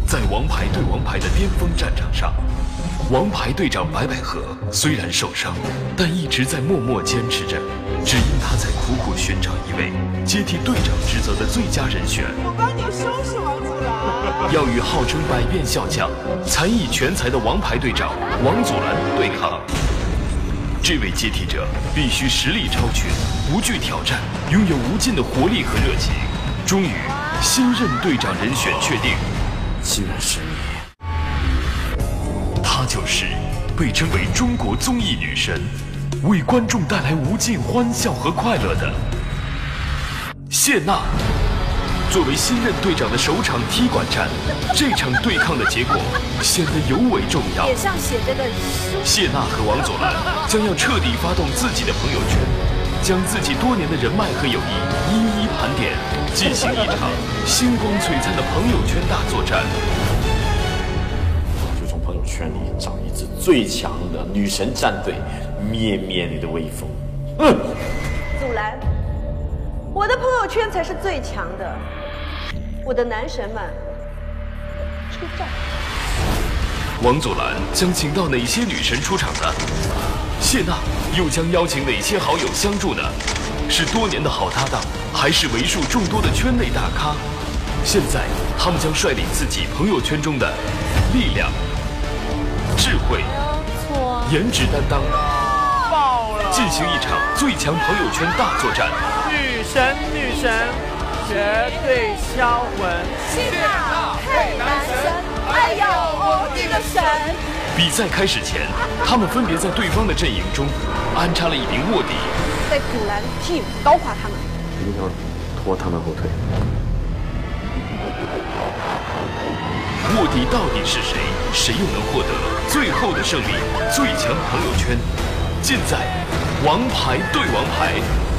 在王牌对王牌的巅峰战场上，王牌队长白百合虽然受伤，但一直在默默坚持着，只因他在苦苦寻找一位接替队长职责的最佳人选。 我帮你收拾王祖蓝。 要与号称百变笑将、才艺全才的王牌队长王祖蓝对抗。这位接替者必须实力超群，不惧挑战，拥有无尽的活力和热情。终于，新任队长人选确定。 竟然是你！ 她就是被称为中国综艺女神，为观众带来无尽欢笑和快乐的谢娜。作为新任队长的首场踢馆战，这场对抗的结果显得尤为重要。 脸上写着的谢娜和王祖蓝将要彻底发动自己的朋友圈，将自己多年的人脉和友谊一一盘点，进行一场星光璀璨的朋友圈大作战。 就从朋友圈里找一支最强的女神战队，灭灭你的威风。 祖蓝，我的朋友圈才是最强的。我的男神们，出战！ 王祖蓝将请到哪些女神出场呢？谢娜又将邀请哪些好友相助呢？是多年的好搭档，还是为数众多的圈内大咖？现在他们将率领自己朋友圈中的力量、智慧、颜值担当，进行一场最强朋友圈大作战。 女神，绝对销魂！ 谢娜配男神，哎呦我的个神！ 比赛开始前，他们分别在对方的阵营中安插了一名卧底， 在祖蓝 team 搞垮他们。 一定要拖他们后腿。 卧底到底是谁？谁又能获得最后的胜利？最强朋友圈，尽在王牌对王牌。